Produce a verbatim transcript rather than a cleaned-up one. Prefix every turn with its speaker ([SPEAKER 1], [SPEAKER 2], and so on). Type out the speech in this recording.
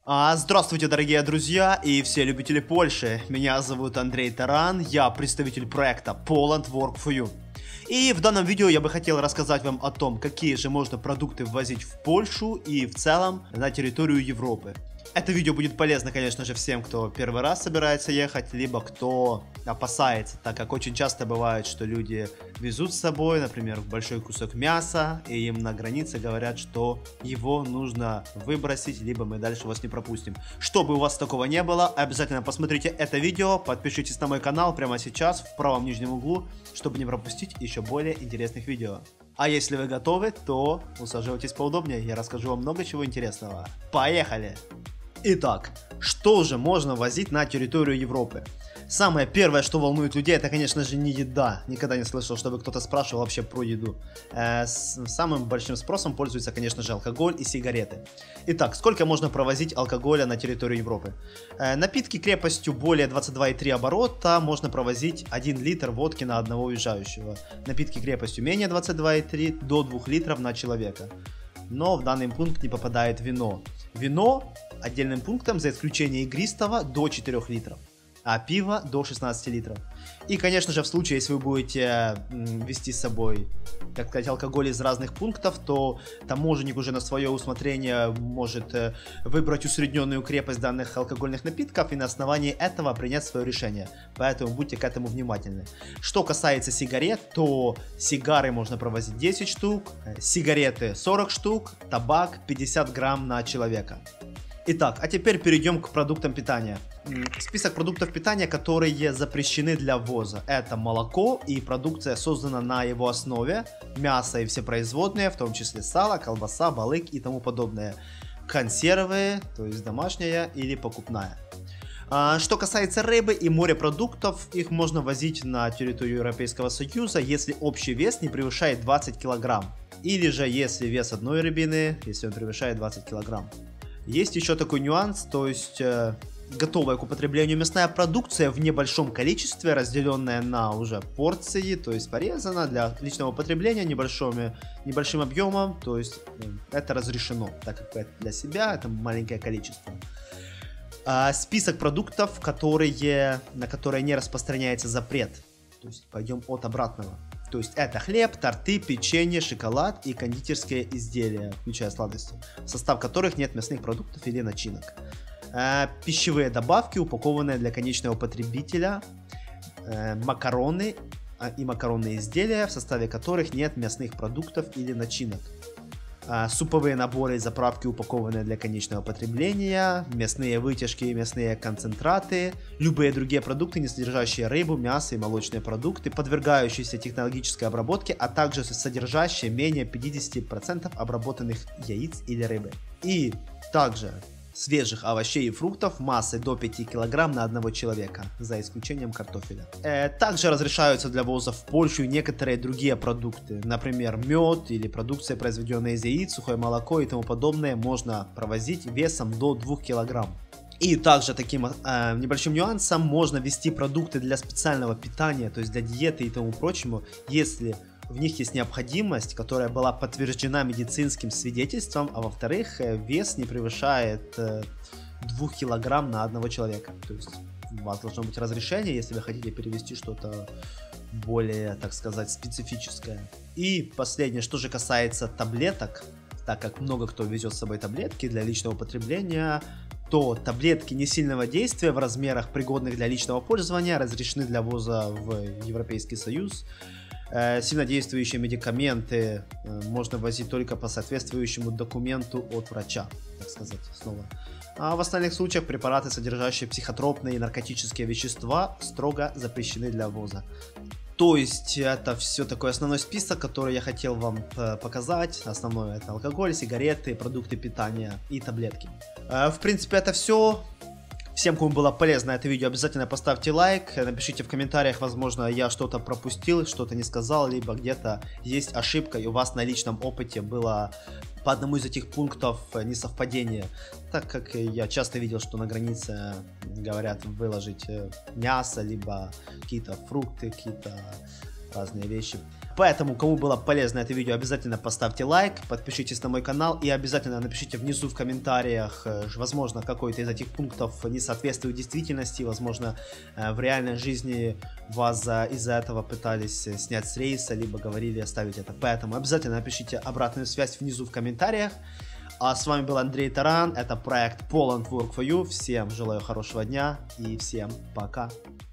[SPEAKER 1] А, Здравствуйте, дорогие друзья и все любители Польши. Меня зовут Андрей Таран, я представитель проекта Poland Work for You. И в данном видео я бы хотел рассказать вам о том, какие же можно продукты ввозить в Польшу и в целом на территорию Европы. Это видео будет полезно, конечно же, всем, кто первый раз собирается ехать, либо кто опасается, так как очень часто бывает, что люди везут с собой, например, большой кусок мяса, и им на границе говорят, что его нужно выбросить, либо мы дальше вас не пропустим. Чтобы у вас такого не было, обязательно посмотрите это видео, подпишитесь на мой канал прямо сейчас в правом нижнем углу, чтобы не пропустить еще более интересных видео. А если вы готовы, то усаживайтесь поудобнее, я расскажу вам много чего интересного. Поехали! Итак, что же можно возить на территорию Европы? Самое первое, что волнует людей, это, конечно же, не еда. Никогда не слышал, чтобы кто-то спрашивал вообще про еду. Э, с, самым большим спросом пользуется, конечно же, алкоголь и сигареты. Итак, сколько можно провозить алкоголя на территорию Европы? Э, напитки крепостью более двадцать два и три оборота можно провозить один литр водки на одного уезжающего. Напитки крепостью менее двадцать два и три до двух литров на человека. Но в данный пункт не попадает вино. Вино отдельным пунктом, за исключением игристого, до четырёх литров, а пиво до шестнадцати литров. И, конечно же, в случае, если вы будете вести с собой, так сказать, алкоголь из разных пунктов, то таможенник уже на свое усмотрение может выбрать усредненную крепость данных алкогольных напитков и на основании этого принять свое решение. Поэтому будьте к этому внимательны. Что касается сигарет, то сигары можно провозить десять штук, сигареты сорок штук, табак пятьдесят грамм на человека. Итак, а теперь перейдем к продуктам питания. Список продуктов питания, которые запрещены для ввоза. Это молоко и продукция, создана на его основе, мясо и все производные, в том числе сало, колбаса, балык и тому подобное. Консервы, то есть домашняя или покупная. Что касается рыбы и морепродуктов, их можно возить на территорию Европейского Союза, если общий вес не превышает двадцать килограмм. Или же если вес одной рыбины, если он превышает двадцать килограмм. Есть еще такой нюанс, то есть э, готовая к употреблению мясная продукция в небольшом количестве, разделенная на уже порции, то есть порезана для личного потребления небольшими, небольшим объемом, то есть э, это разрешено, так как это для себя это маленькое количество. А, список продуктов, которые, на которые не распространяется запрет, то есть пойдем от обратного. То есть это хлеб, торты, печенье, шоколад и кондитерские изделия, включая сладости, в состав которых нет мясных продуктов или начинок. Э, пищевые добавки, упакованные для конечного потребителя, э, макароны э, и макаронные изделия, в составе которых нет мясных продуктов или начинок. Э, суповые наборы и заправки, упакованные для конечного потребления, мясные вытяжки и мясные концентраты, любые другие продукты, не содержащие рыбу, мясо и молочные продукты, подвергающиеся технологической обработке, а также содержащие менее пятидесяти процентов обработанных яиц или рыбы. И также свежих овощей и фруктов массой до пяти килограмм на одного человека, за исключением картофеля. Э, также разрешаются для ввоза в Польшу некоторые другие продукты, например, мед или продукция, произведенная из яиц, сухое молоко и тому подобное, можно провозить весом до двух килограмм. И также таким э, небольшим нюансом можно ввести продукты для специального питания, то есть для диеты и тому прочему, если в них есть необходимость, которая была подтверждена медицинским свидетельством, а во-вторых, вес не превышает двух килограмм на одного человека. То есть у вас должно быть разрешение, если вы хотите перевести что-то более, так сказать, специфическое. И последнее, что же касается таблеток, так как много кто везет с собой таблетки для личного потребления, то таблетки несильного действия в размерах, пригодных для личного пользования, разрешены для ввоза в Европейский Союз. Сильнодействующие медикаменты можно возить только по соответствующему документу от врача, так сказать, снова. А в остальных случаях препараты, содержащие психотропные и наркотические вещества, строго запрещены для ввоза. То есть это все такой основной список, который я хотел вам показать. Основное это алкоголь, сигареты, продукты питания и таблетки. В принципе, это все. Всем, кому было полезно это видео, обязательно поставьте лайк, напишите в комментариях, возможно, я что-то пропустил, что-то не сказал, либо где-то есть ошибка, и у вас на личном опыте было по одному из этих пунктов несовпадение. Так как я часто видел, что на границе говорят выложить мясо, либо какие-то фрукты, какие-то разные вещи. Поэтому, кому было полезно это видео, обязательно поставьте лайк, подпишитесь на мой канал и обязательно напишите внизу в комментариях, возможно, какой-то из этих пунктов не соответствует действительности, возможно, в реальной жизни вас из-за этого пытались снять с рейса, либо говорили оставить это. Поэтому обязательно напишите обратную связь внизу в комментариях. А с вами был Андрей Таран, это проект Poland Work for You. Всем желаю хорошего дня и всем пока.